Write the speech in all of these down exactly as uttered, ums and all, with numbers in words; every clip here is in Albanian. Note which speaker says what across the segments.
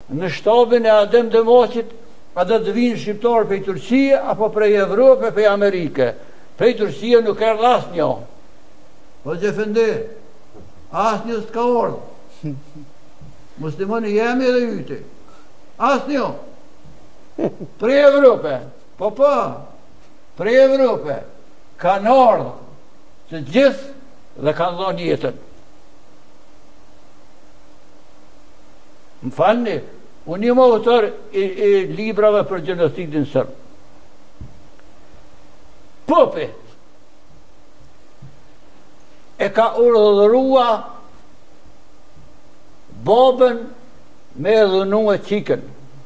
Speaker 1: në shtabin e Adem Demoqit, a do të vinë shqiptarë prej Turqie, apo prej Evrope, prej Amerike. Prej Turqie nuk erdhë asë një. Po gjefende, asë një s'ka ordhë. Muslimoni jemi edhe jyti. Asë një. Prej Evrope, po po, prej Evrope, kanë ordhë që gjithë dhe kanë dhonë jetën. Më falni, unë jam autor i, i librave për gjenocidin sërb. Popi e ka urdhërua babën me dhunue qikën.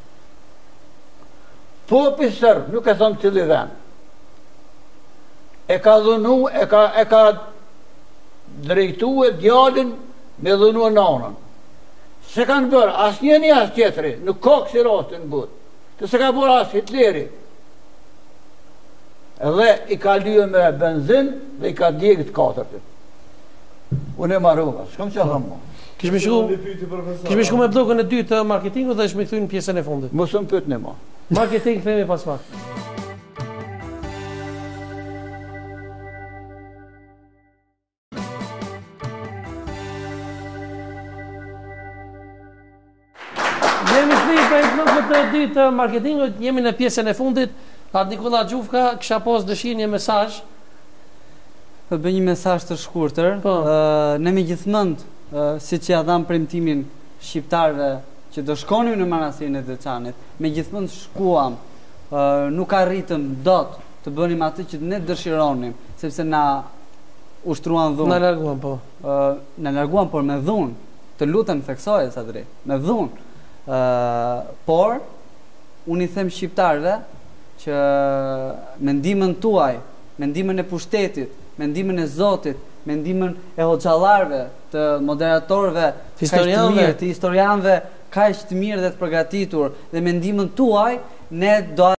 Speaker 1: Popi sërb, nuk e thonë cili vend, e ka dhunu, e ka, e ka drejtue djalin me dhunue nanën. Se kanë bërë asë një një asë tjetëri, nuk ka kësi rastin butë, të se ka bërë asë Hitleri. Edhe i ka lyë me benzin dhe i ka djegët katërtit. Unë e marruva, s'kam që thamë mo.
Speaker 2: Kishme shku me blokën e dytë të marketingu dhe ishme këthu në pjesën e fundit.
Speaker 1: Mos më pyet në mo.
Speaker 2: Marketing themi pas pak. Jemi këthi për e blokët e dytë të marketingu, jemi në pjesën e fundit. Atë Nikola Gjufka, kësha pos dëshirë një mesazh.
Speaker 3: Të bëj një mesazh të shkurtër. Uh, ne me gjithmënd, uh, si që ja dham premtimin shqiptarve që do shkonim në manasirin e Deçanit, me gjithmënd shkuam, uh, nuk arritëm dot të bënim atë që ne dëshironim, sepse na ushtruan dhunë.
Speaker 2: Na larguan, po.
Speaker 3: Uh, na larguan, por me dhunë. Të lutem theksoje, sa drejt, me dhunë. Uh, por, unë i them shqiptarve që me ndihmën tuaj, me ndihmën e pushtetit, me ndihmën e Zotit, me ndihmën e hoxhallarëve, të moderatorëve,
Speaker 2: të historianëve,
Speaker 3: të historianëve kaq të mirë dhe të përgatitur, dhe me ndihmën tuaj ne do